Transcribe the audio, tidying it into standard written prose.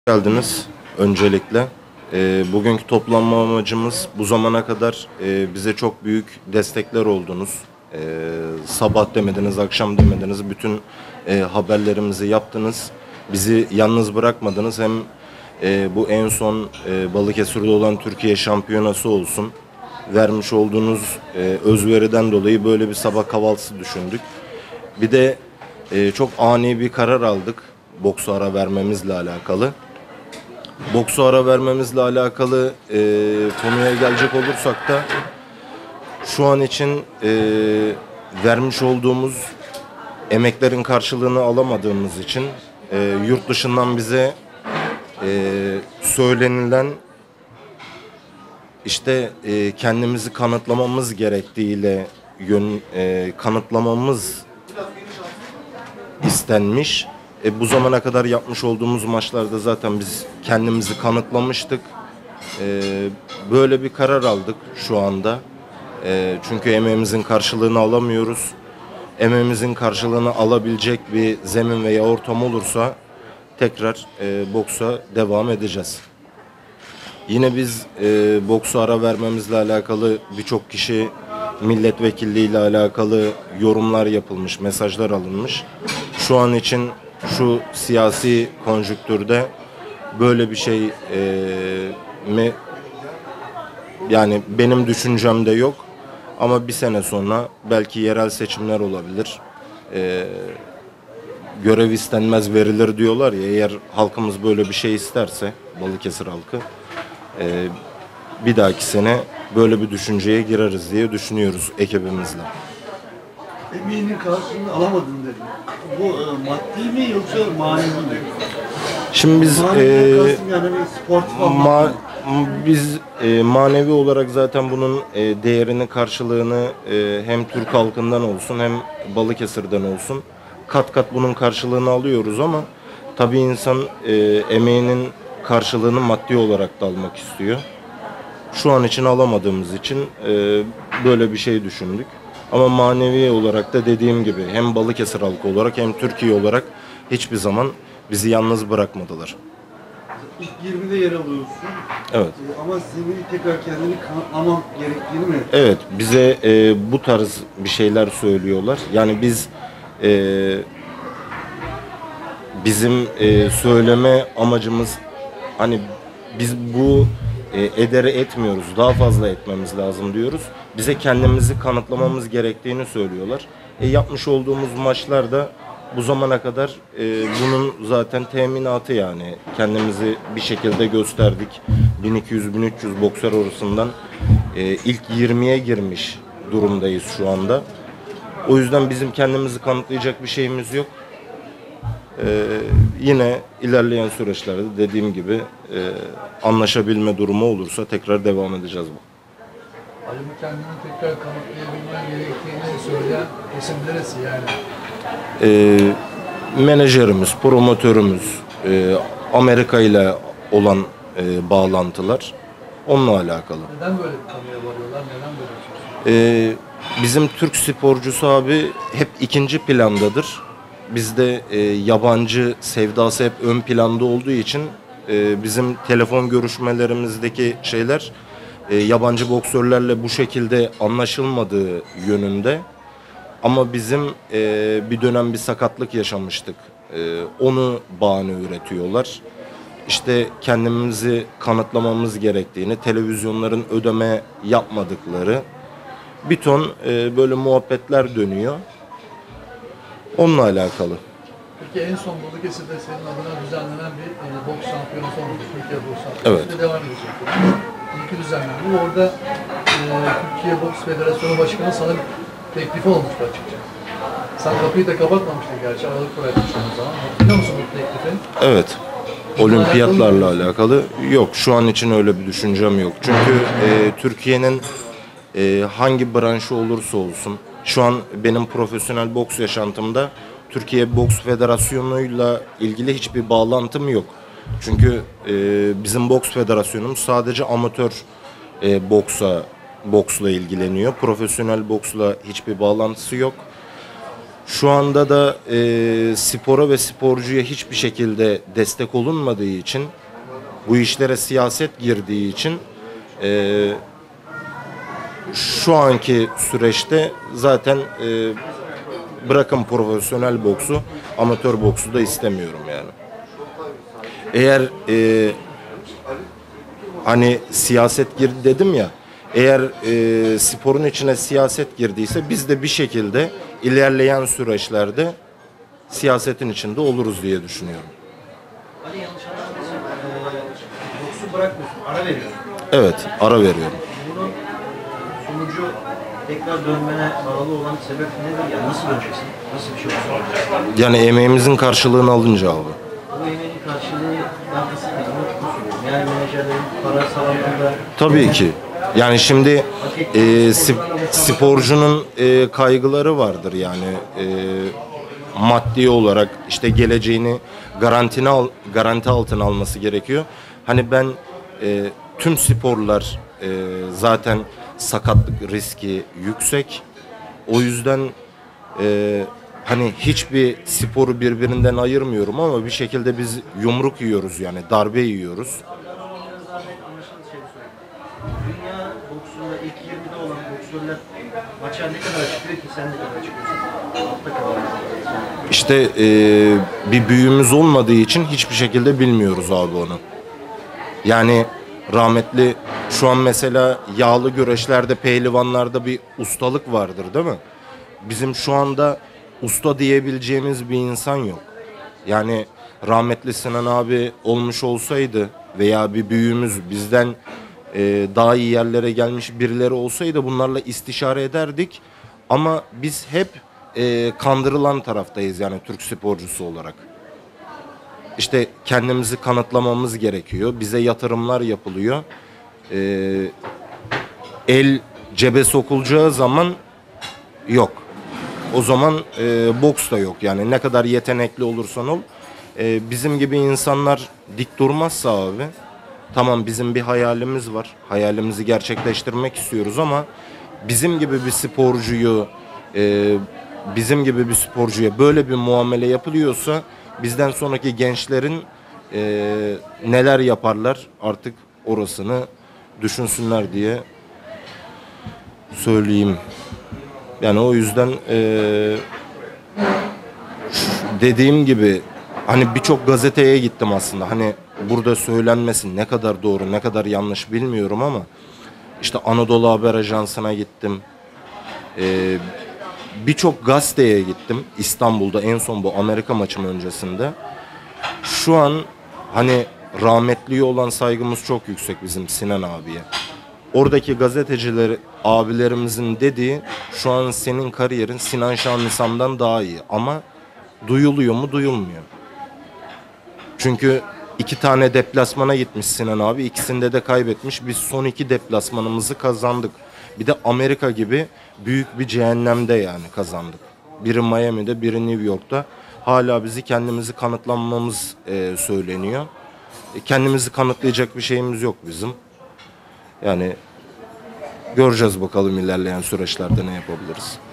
Geldiniz öncelikle. Bugünkü toplanma amacımız bu zamana kadar bize çok büyük destekler oldunuz. Sabah demediniz, akşam demediniz. Bütün haberlerimizi yaptınız. Bizi yalnız bırakmadınız. Hem bu en son Balıkesir'de olan Türkiye şampiyonası olsun. Vermiş olduğunuz özveriden dolayı böyle bir sabah kahvaltısı düşündük. Bir de çok ani bir karar aldık boksu ara vermemizle alakalı. Boksu ara vermemizle alakalı konuya gelecek olursak da şu an için vermiş olduğumuz emeklerin karşılığını alamadığımız için yurt dışından bize söylenilen işte kendimizi kanıtlamamız gerektiğiyle kanıtlamamız istenmiş. Bu zamana kadar yapmış olduğumuz maçlarda zaten biz kendimizi kanıtlamıştık. Böyle bir karar aldık şu anda. Çünkü emeğimizin karşılığını alamıyoruz. Emeğimizin karşılığını alabilecek bir zemin veya ortam olursa tekrar boksa devam edeceğiz. Yine biz boksu ara vermemizle alakalı birçok kişi milletvekilliği ile alakalı yorumlar yapılmış, mesajlar alınmış. Şu an için şu siyasi konjüktürde böyle bir şey yani benim düşüncemde yok. Ama bir sene sonra belki yerel seçimler olabilir. Görev istenmez verilir diyorlar ya, eğer halkımız böyle bir şey isterse, Balıkesir halkı bir dahaki sene böyle bir düşünceye gireriz diye düşünüyoruz ekibimizle. Emeğinin karşılığını alamadın dedi. Bu maddi mi yoksa manevi mi? Şimdi biz manevi olarak zaten bunun değerini, karşılığını hem Türk halkından olsun hem Balıkesir'den olsun kat kat bunun karşılığını alıyoruz ama tabii insan emeğinin karşılığını maddi olarak da almak istiyor. Şu an için alamadığımız için böyle bir şey düşündük. Ama manevi olarak da dediğim gibi hem Balıkesir halkı olarak hem Türkiye olarak hiçbir zaman bizi yalnız bırakmadılar. İlk 20'de yer alıyorsun. Evet. Ama senin tekrar kendini kanıtlaman gerektiğini mi? Evet, bize bu tarz bir şeyler söylüyorlar. Yani bizim söyleme amacımız hani biz bu edere etmiyoruz, daha fazla etmemiz lazım diyoruz. Bize kendimizi kanıtlamamız gerektiğini söylüyorlar. Yapmış olduğumuz maçlarda bu zamana kadar bunun zaten teminatı, yani kendimizi bir şekilde gösterdik. 1200-1300 boksör arasından ilk 20'ye girmiş durumdayız şu anda. O yüzden bizim kendimizi kanıtlayacak bir şeyimiz yok. Yine ilerleyen süreçlerde dediğim gibi anlaşabilme durumu olursa tekrar devam edeceğiz bu. Ali bu kendini tekrar kanıtlayabilmen gerektiğini söyleyen isim neresi yani? Menajerimiz, promotörümüz, Amerika ile olan bağlantılar onunla alakalı. Neden böyle bir konuya varıyorlar? Neden böyle bir şey söylüyorlar? Bizim Türk sporcusu abi hep ikinci plandadır. Bizde yabancı sevdası hep ön planda olduğu için bizim telefon görüşmelerimizdeki şeyler yabancı boksörlerle bu şekilde anlaşılmadığı yönünde. Ama bizim bir dönem bir sakatlık yaşamıştık. Onu bahane üretiyorlar. İşte kendimizi kanıtlamamız gerektiğini, televizyonların ödeme yapmadıkları bir ton böyle muhabbetler dönüyor. Onunla alakalı. Peki en son Balıkesir'de senin adına düzenlenen bir boks şampiyonası olmuş. Türkiye boks şampiyonası. Evet. Devam edecek. İlki düzenlendi. Orada Türkiye Boks Federasyonu Başkanı sana bir teklifi olmuştu açıkça. Sen kapıyı da kapatmamıştın gerçi. Aralık bırakmıştın o zaman. Hatırlıyor musun bu teklifi? Evet. Olimpiyatlarla alakalı yok. Şu an için öyle bir düşüncem yok. Çünkü Türkiye'nin hangi branşı olursa olsun, şu an benim profesyonel boks yaşantımda Türkiye Boks Federasyonu'yla ilgili hiçbir bağlantım yok. Çünkü bizim boks federasyonumuz sadece amatör boksla ilgileniyor. Profesyonel boksla hiçbir bağlantısı yok. Şu anda da spora ve sporcuya hiçbir şekilde destek olunmadığı için, bu işlere siyaset girdiği için şu anki süreçte zaten bırakın profesyonel boksu, amatör boksu da istemiyorum yani. Eğer hani siyaset girdi dedim ya, eğer sporun içine siyaset girdiyse biz de bir şekilde ilerleyen süreçlerde siyasetin içinde oluruz diye düşünüyorum. Ali yanlış anlamadıysan boksu bırakmıyorsun, ara veriyorsun. Evet, ara veriyorum. Bunun sonucu tekrar dönmene bağlı olan sebep nedir? Yani nasıl döneceksin? Nasıl bir şey olsun? Yani emeğimizin karşılığını alınca abi. Bu emeğin karşılığı ben kasıtlı ama şunu söylüyorum. Yani menajerlerin para sağlamında... Tabii ki. Yani şimdi sporcunun kaygıları vardır yani maddi olarak işte geleceğini garanti altına alması gerekiyor. Hani ben tüm sporlar zaten sakatlık riski yüksek. O yüzden hani hiçbir sporu birbirinden ayırmıyorum ama bir şekilde biz yumruk yiyoruz yani darbe yiyoruz. Dünya boksunda ilk 20'de olan boksörler maça ne kadar çıkıyor ki sen ne kadar çıkıyorsun? Altta kadar. İşte bir büyüğümüz olmadığı için hiçbir şekilde bilmiyoruz abi onu. Yani rahmetli şu an mesela yağlı güreşlerde, pehlivanlarda bir ustalık vardır değil mi? Bizim şu anda usta diyebileceğimiz bir insan yok. Yani rahmetli Sinan abi olmuş olsaydı veya bir büyüğümüz bizden daha iyi yerlere gelmiş birileri olsaydı bunlarla istişare ederdik. Ama biz hep kandırılan taraftayız yani Türk sporcusu olarak. İşte kendimizi kanıtlamamız gerekiyor. Bize yatırımlar yapılıyor. El cebe sokulacağı zaman yok. O zaman boks da yok. Yani ne kadar yetenekli olursan ol. Bizim gibi insanlar dik durmazsa abi, tamam bizim bir hayalimiz var. Hayalimizi gerçekleştirmek istiyoruz ama bizim gibi bir sporcuyu böyle bir muamele yapılıyorsa bizden sonraki gençlerin neler yaparlar artık orasını düşünsünler diye söyleyeyim. Yani o yüzden dediğim gibi hani birçok gazeteye gittim aslında. Hani burada söylenmesi ne kadar doğru ne kadar yanlış bilmiyorum ama işte Anadolu Haber Ajansı'na gittim. Birçok gazeteye gittim İstanbul'da en son bu Amerika maçım öncesinde. Şu an hani rahmetliye olan saygımız çok yüksek bizim Sinan abiye. Oradaki gazeteciler abilerimizin dediği şu an senin kariyerin Sinan Şanlısam'dan daha iyi ama duyuluyor mu duyulmuyor. Çünkü 2 tane deplasmana gitmiş Sinan abi, ikisinde de kaybetmiş. Biz son 2 deplasmanımızı kazandık. Bir de Amerika gibi büyük bir cehennemde yani kazandık. Biri Miami'de, biri New York'ta. Hala bizi kendimizi kanıtlamamız söyleniyor. Kendimizi kanıtlayacak bir şeyimiz yok bizim. Yani göreceğiz bakalım ilerleyen süreçlerde ne yapabiliriz.